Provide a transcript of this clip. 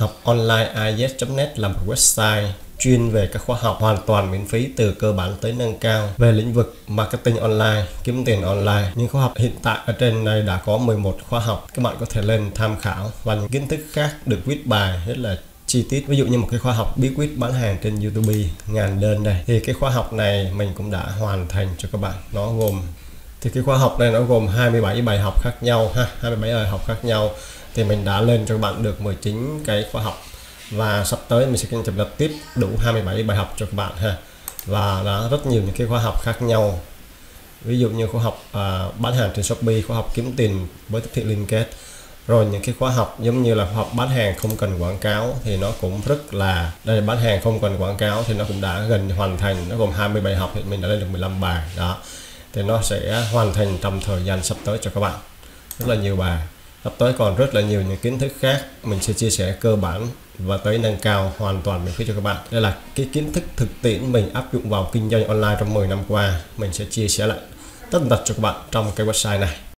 Học online IELTS.net là một website chuyên về các khóa học hoàn toàn miễn phí từ cơ bản tới nâng cao về lĩnh vực marketing online, kiếm tiền online. Những khóa học hiện tại ở trên đây đã có 11 khóa học, các bạn có thể lên tham khảo, và những kiến thức khác được viết bài rất là chi tiết. Ví dụ như một cái khóa học bí quyết bán hàng trên YouTube ngàn đơn đây, thì cái khóa học này mình cũng đã hoàn thành cho các bạn. Cái khóa học này nó gồm 27 bài học khác nhau ha, 27 bài học khác nhau, thì mình đã lên cho các bạn được 19 cái khóa học, và sắp tới mình sẽ cập nhật tiếp đủ 27 bài học cho các bạn ha. Và đã rất nhiều những cái khóa học khác nhau, ví dụ như khóa học bán hàng trên Shopee, khóa học kiếm tiền với tiếp thị liên kết, rồi những cái khóa học giống như là khóa học bán hàng không cần quảng cáo, thì nó cũng rất là đây, bán hàng không cần quảng cáo thì nó cũng đã gần hoàn thành. Nó gồm 20 bài học thì mình đã lên được 15 bài đó, thì nó sẽ hoàn thành trong thời gian sắp tới cho các bạn. Rất là nhiều bài, sắp tới còn rất là nhiều những kiến thức khác mình sẽ chia sẻ cơ bản và tới nâng cao hoàn toàn miễn phí cho các bạn. Đây là cái kiến thức thực tiễn mình áp dụng vào kinh doanh online trong 10 năm qua, mình sẽ chia sẻ lại tất tật cho các bạn trong cái website này.